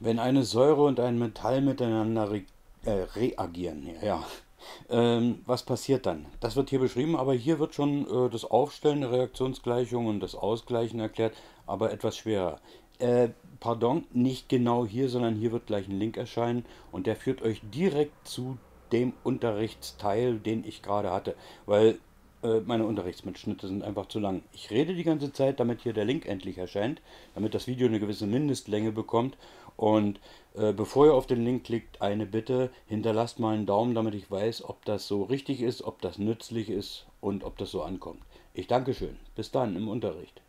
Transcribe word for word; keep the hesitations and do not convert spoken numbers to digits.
Wenn eine Säure und ein Metall miteinander re äh, reagieren, ja, ja. Ähm, was passiert dann? Das wird hier beschrieben, aber hier wird schon äh, das Aufstellen der Reaktionsgleichung und das Ausgleichen erklärt, aber etwas schwerer. Äh, pardon, nicht genau hier, sondern hier wird gleich ein Link erscheinen und der führt euch direkt zu dem Unterrichtsteil, den ich gerade hatte, weil äh, meine Unterrichtsmitschnitte sind einfach zu lang. Ich rede die ganze Zeit, damit hier der Link endlich erscheint, damit das Video eine gewisse Mindestlänge bekommt. Und äh, bevor ihr auf den Link klickt, eine Bitte, hinterlasst mal einen Daumen, damit ich weiß, ob das so richtig ist, ob das nützlich ist und ob das so ankommt. Ich danke schön. Bis dann im Unterricht.